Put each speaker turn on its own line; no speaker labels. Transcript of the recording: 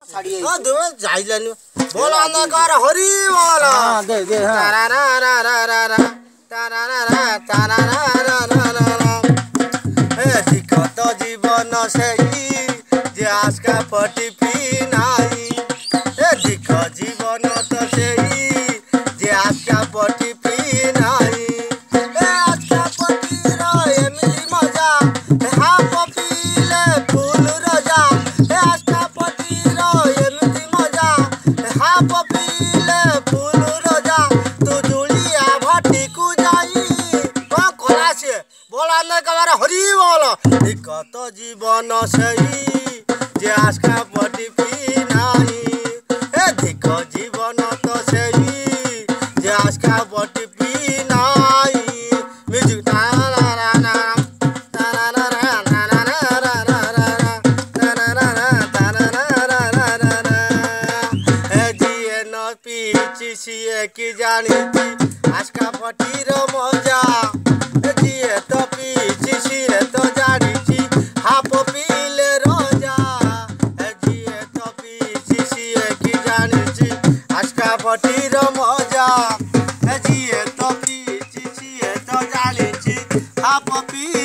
साड़ी
हां दे जाइलानी बोल आना कर हरि बोल
हां दे हां
रा रा रा रा रा रा तारा रा रा तारा रा रा रा रा ए दिखत जीवन सही जे आज का पटी पी नाही ए दिख जीवन तो सही जे आज का पटी पी नाही ए आज का पटी रो एमिली मजा हा पपीले फूल रजा ए आज का पटी रो एमिली मजा हा पपीले फूल रजा तू जुलिया भट्टी को जाई ओ कोला से बोला न कबार हरि बोल दिक्कत जीवन सही जे आज का पटी पी नाही ए दिख जीवन तो सही जे आज का पटी पी नाही म्यूजिक ता रा रा रा ता रा रा रा रा रा रा रा रा ता रा रा रा ता रा रा रा रा रा ए जी न पीची सी की जानी थी आज का पटी रो मजा ए जी तो पीची सी तो जानी थी हा पपीले रोजा ए जी तो पीची सी की जानी थी आज का पटी रो मजा ए जी तो पीची सी तो जानी थी हा पपी